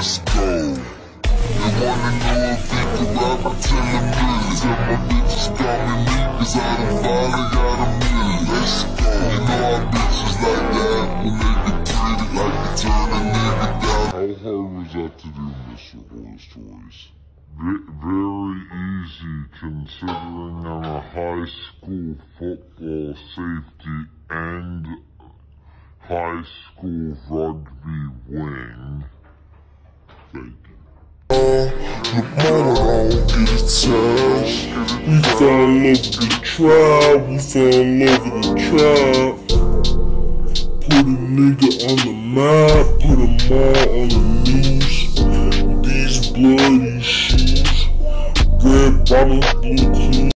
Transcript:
let's go. They wanna know if he can rap until I'm really. Tell my bitches call me me, cause I done finally got a million. Let's go. You know our bitches like that, when they get treated like they turn a nigga down. How hard was that to do, Mr. Horror Stories? Very easy, considering I'm a high school football safety and high school rugby wing. Thank you. The moment I don't get attached. We fell in love with the tribe, we fell in love with the tribe. Put a nigga on the map, put them all on the news. These bloody shoes, red bottoms, blue clothes.